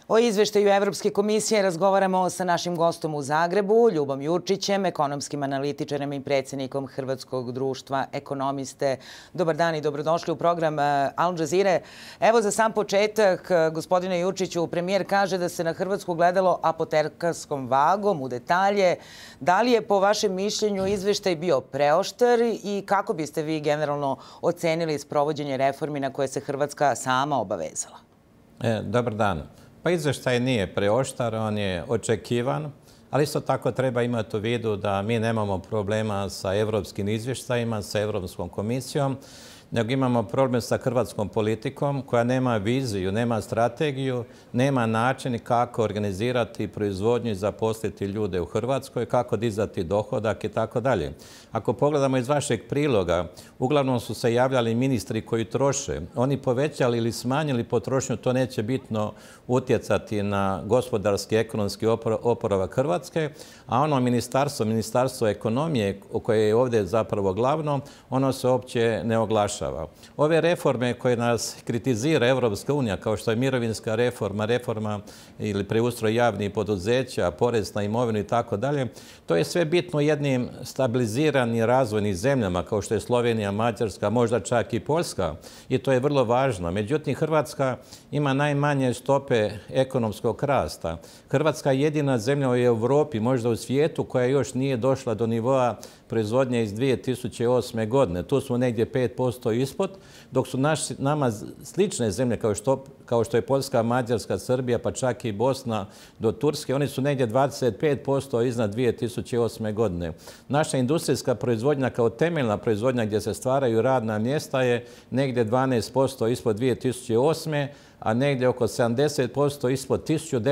O izveštaju Evropske komisije razgovaramo sa našim gostom u Zagrebu, Ljubom Jurčićem, ekonomskim analitičarem i predsjednikom Hrvatskog društva ekonomiste. Dobar dan i dobrodošli u program Al Jazeera. Evo za sam početak, gospodine Jurčiću, premijer kaže da se na Hrvatsku gledalo apoteekarskom vagom u detalje. Da li je po vašem mišljenju izveštaj bio preoštar i kako biste vi generalno ocenili sprovođenje reformi na koje se Hrvatska sama obavezala? Dobar dan. Pa izvještaj nije preoštar, on je očekivan, ali isto tako treba imati u vidu da mi nemamo problema sa evropskim izvještajima, sa Europskom komisijom, nego imamo problem sa hrvatskom politikom koja nema viziju, nema strategiju, nema način kako organizirati proizvodnju i zaposliti ljude u Hrvatskoj, kako dizati dohodak i tako dalje. Ako pogledamo iz vašeg priloga, uglavnom su se javljali ministri koji troše. Oni povećali ili smanjili potrošnju, to neće bitno utjecati na gospodarski, ekonomski oporavak Hrvatske, a ono ministarstvo ekonomije, koje je ovdje zapravo glavno, ono se uopće ne oglašava. Ove reforme koje nas kritizira Evropska unija, kao što je mirovinska reforma ili preustroj javnih poduzeća, porez na imovinu i tako dalje, to je sve bitno jednim stabiliziranim razvojnim zemljama kao što je Slovenija, Mađarska, možda čak i Poljska, i to je vrlo važno. Međutim, Hrvatska ima najmanje stope ekonomskog rasta. Hrvatska je jedina zemlja u Europi, možda u svijetu, koja još nije došla do nivoa proizvodnje iz 2008. godine. Tu smo negdje 5% ispod, dok su nama slične zemlje kao što je Poljska, Mađarska, Srbija, pa čak i Bosna do Turske, oni su negdje 25% iznad 2008. godine. Naša industrijska proizvodnja kao temeljna proizvodnja gdje se stvaraju radna mjesta je negdje 12% ispod 2008. a negdje oko 70% ispod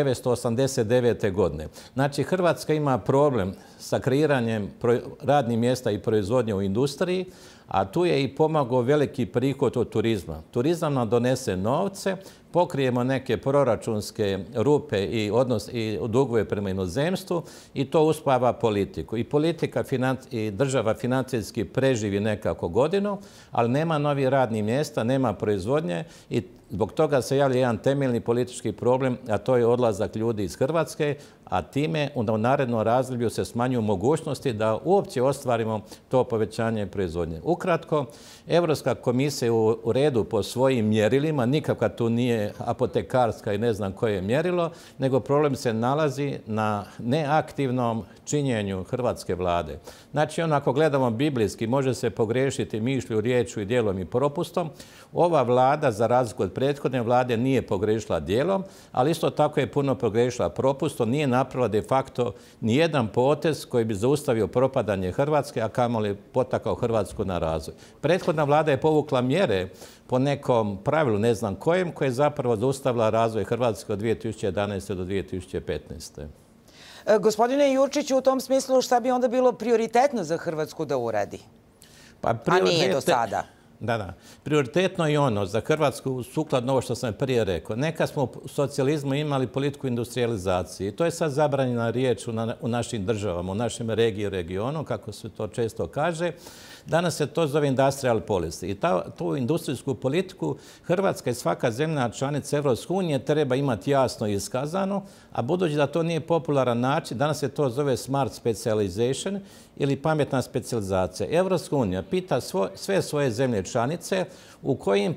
1989. godine. Znači, Hrvatska ima problem sa kreiranjem radnih mjesta i proizvodnje u industriji, a tu je i pomogao veliki prihod od turizma. Turizam nam donese novce, pokrijemo neke proračunske rupe i dugove prema inozemstvu i to uspava politiku. I politika i država financijski preživi nekako godinu, ali nema novih radnih mjesta, nema proizvodnje i zbog toga se javlja jedan temeljni politički problem, a to je odlazak ljudi iz Hrvatske, a time u narednom razdoblju se smanjuju mogućnosti da uopće ostvarimo to povećanje proizvodnje. Ukratko, Europska komisija je u redu po svojim mjerilima, nikakva tu nije apotekarska i ne znam koje mjerilo, nego problem se nalazi na neaktivnom činjenju hrvatske vlade. Znači, ako gledamo biblijski, može se pogriješiti mišlju, riječju i djelom i propustom. Ova vlada, za razliku od prethodne vlade, nije pogriješila djelom, ali isto tako je puno pogriješila propustom, nije napravila de facto nijedan potez koji bi zaustavio propadanje Hrvatske, a kamoli potakao Hrvatsku na razvoj. Prethodna vlada je povukla mjere po nekom pravilu, ne znam kojem, koje je zapravo zaustavila razvoj Hrvatske od 2011. do 2015. Gospodine Jurčiću, u tom smislu šta bi onda bilo prioritetno za Hrvatsku da uradi? A nije do sada. Da. Prioritetno je ono za Hrvatsku, sukladno ovo što sam prije rekao. Neka smo u socijalizmu imali politiku industrializacije i to je sad zabranjena riječ u našim državama, u našem regiji i regionu, kako se to često kaže. Danas se to zove industrial policy. I tu industrijsku politiku Hrvatska i svaka zemlja članica Evropske unije treba imati jasno iskazano, a budući da to nije popularan način, danas se to zove smart specialization ili pametna specijalizacija. Evropska unija pita sve svoje zemlje članice u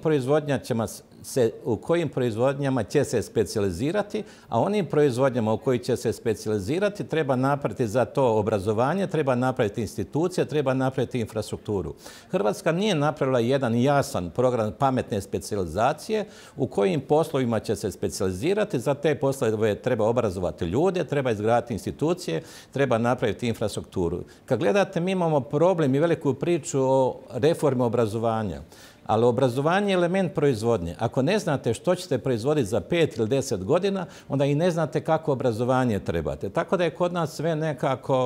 kojim proizvodnjama će se specijalizirati, a onim proizvodnjama u koji će se specijalizirati treba napraviti za to obrazovanje, treba napraviti institucije, treba napraviti infrastrukturu. Hrvatska nije napravila jedan jasan program pametne specijalizacije u kojim poslovima će se specijalizirati. Za te poslove treba obrazovati ljude, treba izgraditi institucije, treba napraviti infrastrukturu. Kad gledate, mi imamo problem i veliku priču o reformi obrazovanja. Ali obrazovanje je element proizvodnje. Ako ne znate što ćete proizvoditi za 5 ili 10 godina, onda i ne znate kako obrazovanje trebate. Tako da je kod nas sve nekako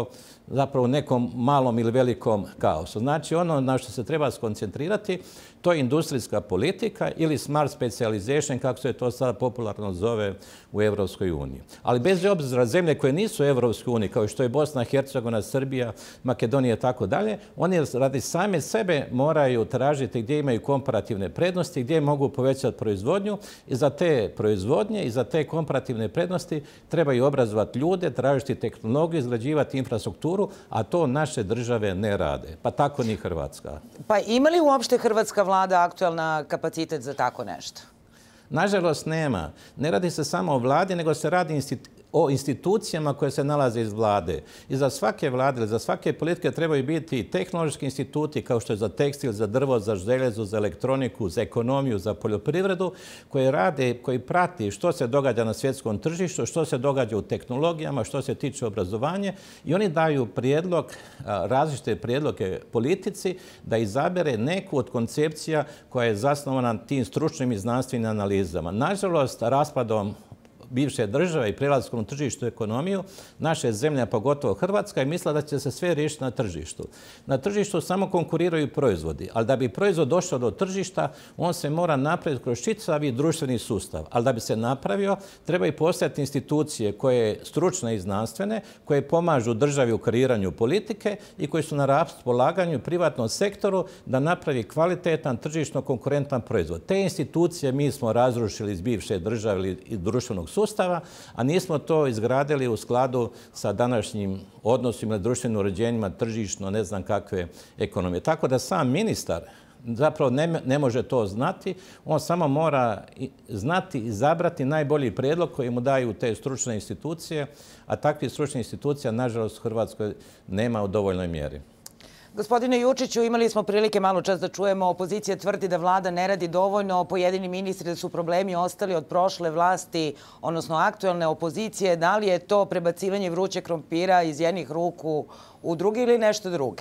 zapravo u nekom malom ili velikom kaosu. Znači ono na što se treba skoncentrirati to je industrijska politika ili smart specialization, kako se to sada popularno zove u Evropskoj uniji. Ali bez obzira zemlje koje nisu u Evropskoj uniji, kao što je Bosna, Hercegovina, Srbija, Makedonija i tako dalje, oni radi same sebe moraju tražiti gdje imaju komparativne prednosti, gdje mogu povećati proizvodnju i za te proizvodnje i za te komparativne prednosti trebaju obrazovati ljude, tražiti tehnologiju, izgrađivati infrastrukturu, a to naše države ne rade. Pa tako ni Hrvatska. Pa ima li uopšte hrvatska vlada aktualna kapacitet za tako nešto? Nažalost nema. Ne radi se samo o vladi, nego se radi o institucijama koje se nalaze iz vlade. I za svake vlade ili za svake politike trebaju biti tehnološki instituti kao što je za tekstil, za drvo, za željezo, za elektroniku, za ekonomiju, za poljoprivredu, koji rade, koji prati što se događa na svjetskom tržištu, što se događa u tehnologijama, što se tiče obrazovanja i oni daju prijedlog, različite prijedloge politici da izabere neku od koncepcija koja je zasnovana na tim stručnim i znanstvenim analizama. Nažalost, raspadom bivše države i prelaskom u tržištu ekonomiju, naše zemlje, pogotovo Hrvatska, je mislila da će se sve riješiti na tržištu. Na tržištu samo konkuriraju proizvodi, ali da bi proizvod došao do tržišta, on se mora napraviti kroz čitavi društveni sustav. Ali da bi se napravio, treba i postojati institucije koje stručne i znanstvene, koje pomažu državi u kreiranju politike i koji su na raspolaganju privatnom sektoru da napravi kvalitetan, tržišno konkurentan proizvod. Te institucije mi smo razrušili iz bivše države i društvenog sustava, a nismo to izgradili u skladu sa današnjim odnosima ili društvenim uređenjima, tržišno, ne znam kakve ekonomije. Tako da sam ministar zapravo ne može to znati, on samo mora znati i izabrati najbolji prijedlog koji mu daju te stručne institucije, a takvih stručnih institucija, nažalost, u Hrvatskoj nema u dovoljnoj mjeri. Gospodine Jurčiću, imali smo prilike malo čas da čujemo, opozicija tvrdi da vlada ne radi dovoljno, pojedini ministri da su problemi ostali od prošle vlasti, odnosno aktualne opozicije. Da li je to prebacivanje vrućeg krompira iz jednih ruku u druge ili nešto drugo?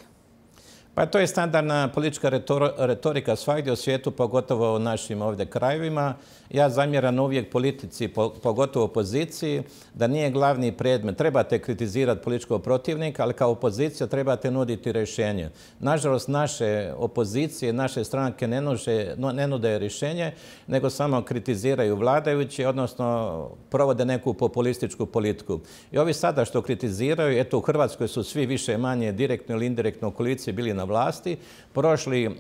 Pa to je standardna politička retorika svagdje u svijetu, pogotovo u našim ovdje krajevima. Ja zamjeram uvijek politici, pogotovo opoziciji, da nije glavni predmet. Trebate kritizirati političkog protivnika, ali kao opozicija trebate nuditi rješenje. Nažalost, naše opozicije, naše stranke ne nude rješenje, nego samo kritiziraju vladajući, odnosno provode neku populističku politiku. I ovi sada što kritiziraju, eto u Hrvatskoj su svi više manje direktno ili indirektno u koaliciji bili na vlasti. Prošli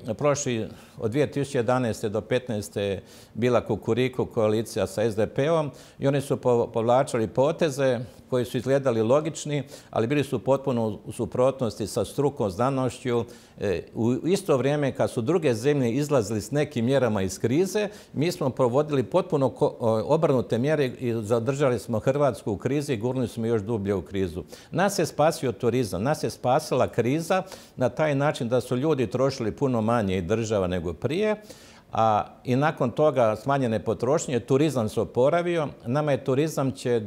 od 2011. do 2015. bila Kukuriku koalicija sa SDP-om i oni su povlačili poteze koji su izgledali logični, ali bili su potpuno u suprotnosti sa strukom, znanošću. U isto vrijeme kad su druge zemlje izlazili s nekim mjerama iz krize, mi smo provodili potpuno obrnute mjere i zadržali smo Hrvatsku u krizi i gurnuli smo još dublje u krizu. Nas je spasio turizam, nas je spasila kriza na taj način da su ljudi trošili puno manje i država nego prije. I nakon toga smanjene potrošnje, turizam se oporavio. Nama je turizam će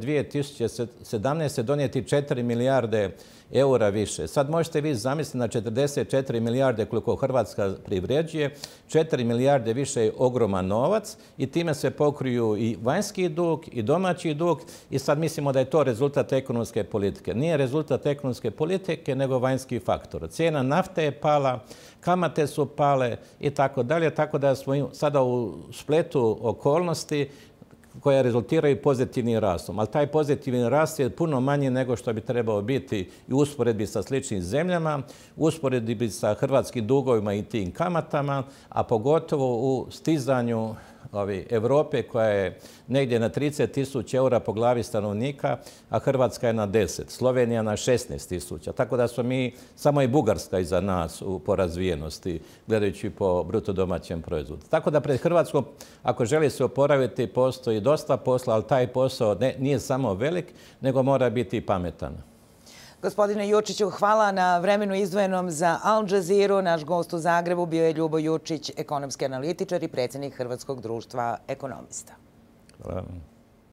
2017. donijeti 4 milijarde eura više. Sad možete vi zamisliti na 44 milijarde koliko Hrvatska privređuje, 4 milijarde više je ogroman novac i time se pokriju i vanjski dug i domaći dug i sad mislimo da je to rezultat ekonomske politike. Nije rezultat ekonomske politike, nego vanjski faktor. Cijena nafte je pala, kamate su pale i tako dalje, tako da smo sada u spletu okolnosti koje rezultiraju pozitivnim rastom. Ali taj pozitivni rast je puno manji nego što bi trebao biti i u usporedbi sa sličnim zemljama, u usporedbi sa hrvatskim dugovima i tim kamatama, a pogotovo u stizanju Europe koja je negdje na 30.000 eura po glavi stanovnika, a Hrvatska je na 10, Slovenija na 16.000. Tako da smo mi, samo i Bugarska iza nas po razvijenosti, gledajući po bruto domaćem proizvodu. Tako da pred Hrvatskom, ako želi se oporaviti, postoji dosta posla, ali taj posao nije samo velik, nego mora biti i pametan. Gospodine Jurčiću, hvala na vremenu izdvojenom za Al Jazeera. Naš gost u Zagrebu bio je Ljubo Jurčić, ekonomski analitičar i predsjednik Hrvatskog društva ekonomista. Hvala.